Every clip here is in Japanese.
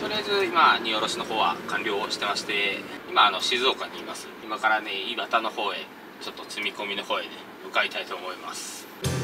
とりあえず今荷下ろしの方は完了してまして、今静岡にいます。今からね磐田の方へちょっと積み込みの方へね向かいたいと思います。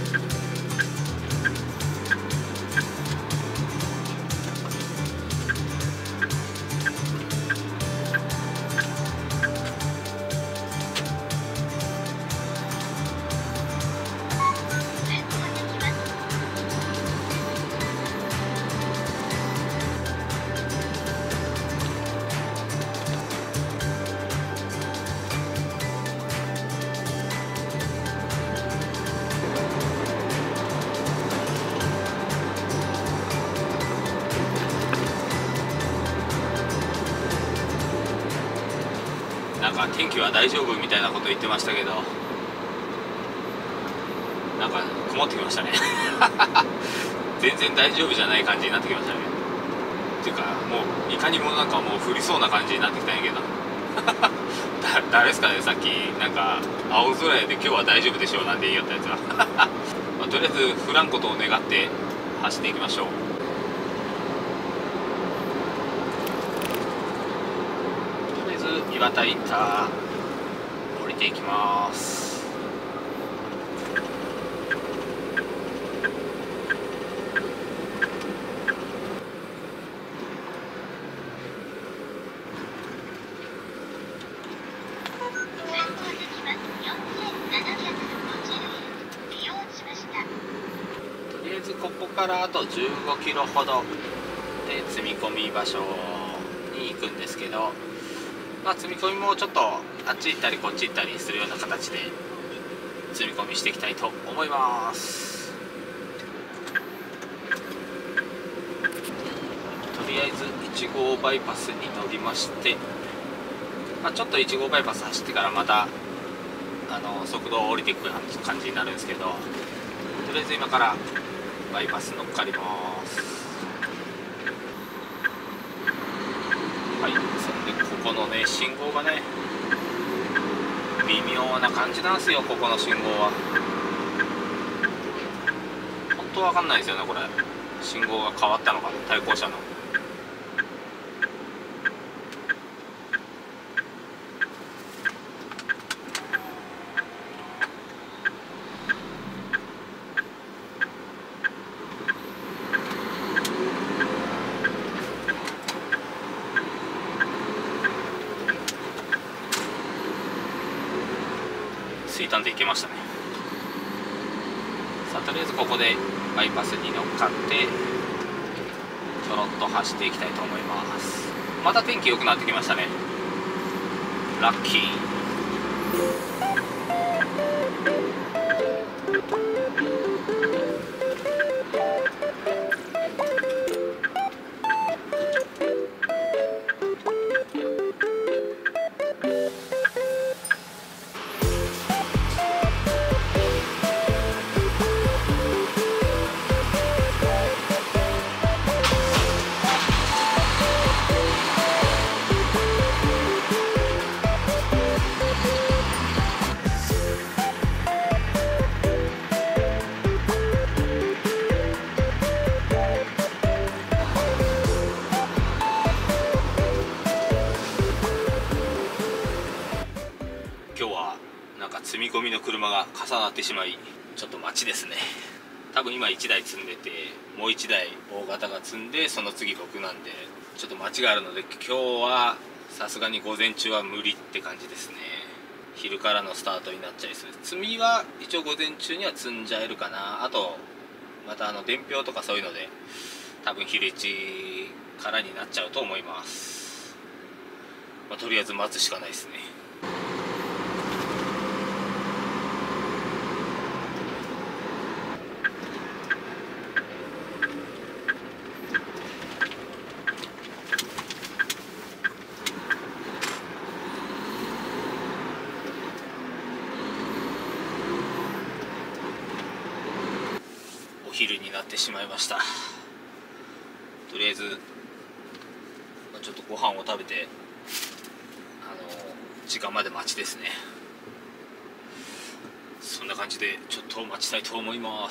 なんか天気は大丈夫みたいなこと言ってましたけど、なんか曇ってきましたね全然大丈夫じゃない感じになってきましたね。っていうかもういかにもなんかもう降りそうな感じになってきたんやけど誰ですかね、さっきなんか青空で今日は大丈夫でしょうなんて言いよったやつはまあ、とりあえず降らんことを願って走っていきましょう。磐田インター降りていきます。とりあえずここからあと15キロほどで積み込み場所に行くんですけど、まあ、積み込みもちょっとあっち行ったりこっち行ったりするような形で積み込みしていきたいと思います。とりあえず1号バイパスに乗りまして、まあ、ちょっと1号バイパス走ってからまた速度を降りていく感じになるんですけど、とりあえず今からバイパス乗っかります。はい、そんでここのね信号がね微妙な感じなんですよ。ここの信号は本当わかんないですよね。これ信号が変わったのか対向車の。水端で行けましたね。さあとりあえずここでバイパスに乗っかってちょろっと走っていきたいと思います。また天気良くなってきましたね。ラッキー。今日はなんか積み込みの車が重なってしまいちょっと待ちですね。多分今1台積んでてもう1台大型が積んでその次僕なんでちょっと待ちがあるので、今日はさすがに午前中は無理って感じですね。昼からのスタートになっちゃいそうです。積みは一応午前中には積んじゃえるかな。あとまた伝票とかそういうので多分昼1からになっちゃうと思います。まあ、とりあえず待つしかないですね。お昼になってしまいました。とりあえずちょっとご飯を食べて時間まで待ちですね。そんな感じでちょっと待ちたいと思います。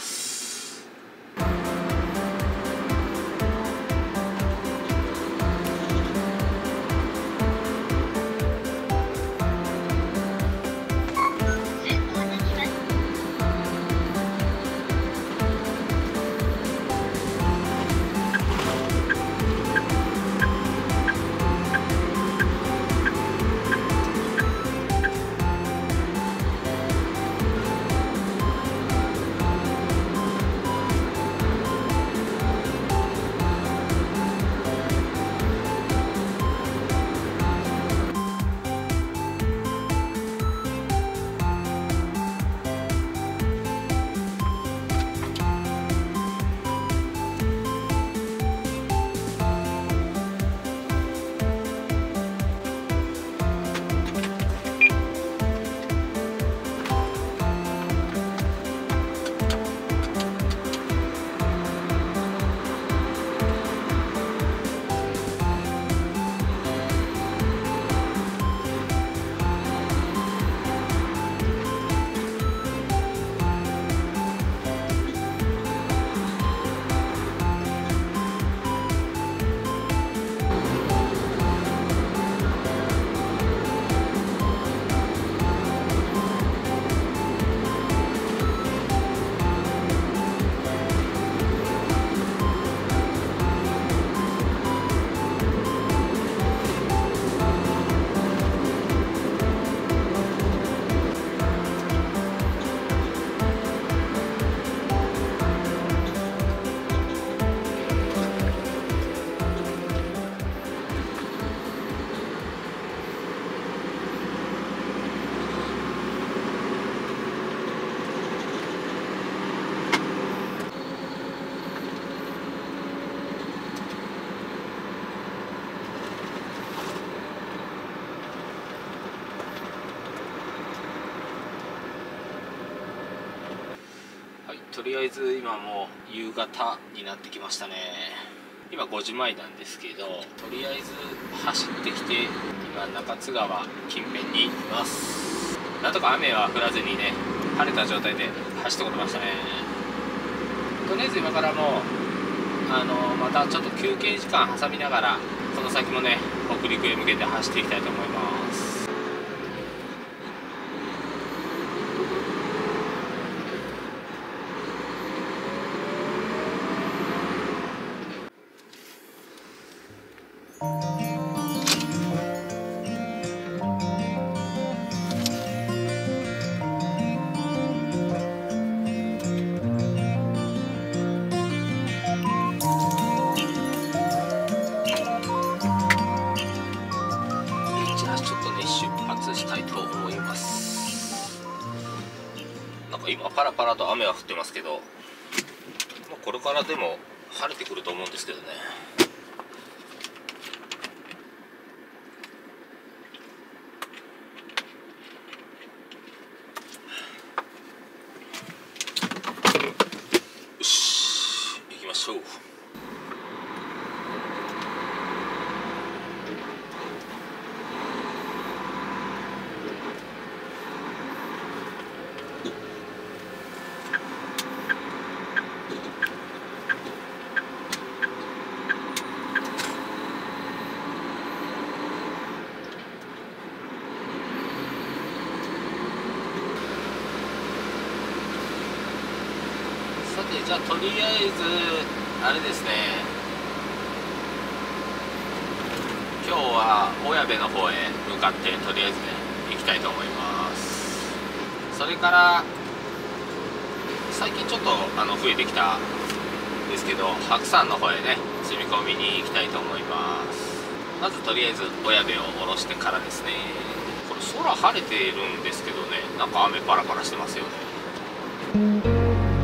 とりあえず今もう夕方になってきましたね。今5時前なんですけど、とりあえず走ってきて今中津川近辺にいます。なんとか雨は降らずにね、晴れた状態で走ってこれましたね。とりあえず今からもうまたちょっと休憩時間挟みながらこの先もね北陸へ向けて走っていきたいと思います。今パラパラと雨は降ってますけど、これからでも晴れてくると思うんですけどね。よし、行きましょう。さて、じゃあとりあえずあれですね、今日は小矢部の方へ向かってとりあえずね行きたいと思います。それから最近ちょっと増えてきたんですけど、白山の方へね積み込みに行きたいと思います。まずとりあえず小矢部を下ろしてからですね。これ空晴れているんですけどね、なんか雨パラパラしてますよね。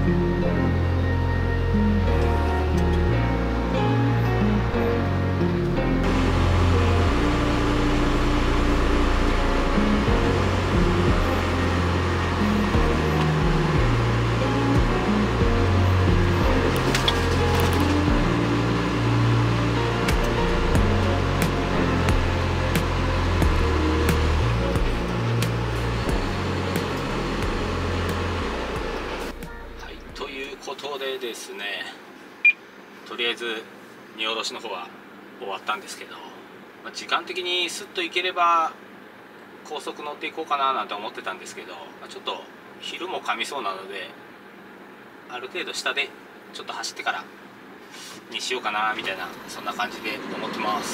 ことでですね、とりあえず荷下ろしの方は終わったんですけど、時間的にスッと行ければ高速乗っていこうかななんて思ってたんですけど、ちょっと昼も噛みそうなので、ある程度下でちょっと走ってからにしようかなみたいな、そんな感じで思ってます。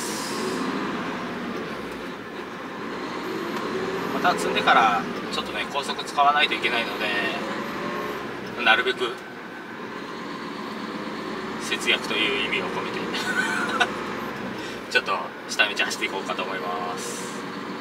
また積んでからちょっとね高速使わないといけないので、なるべく節約という意味を込めてちょっと下道走っていこうかと思います。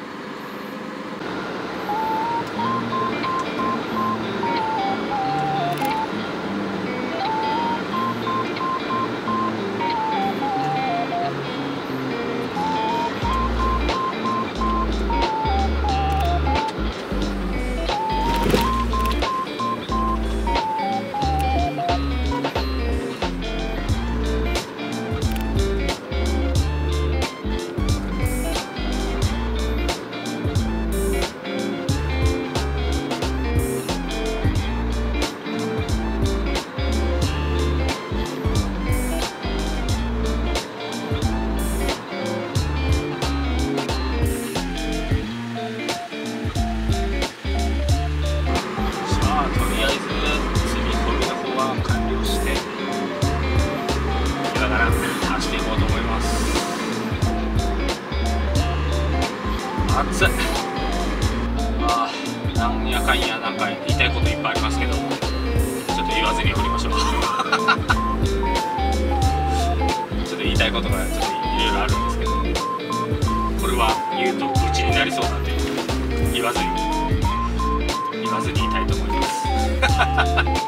暑い。なんやかんやなんか言いたいこといっぱいありますけど、ちょっと言わずにおりましょうちょっと言いたいことがちょっといろいろあるんですけど、これは言うと愚痴になりそうなんで言わずに言いたいと思います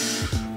ます。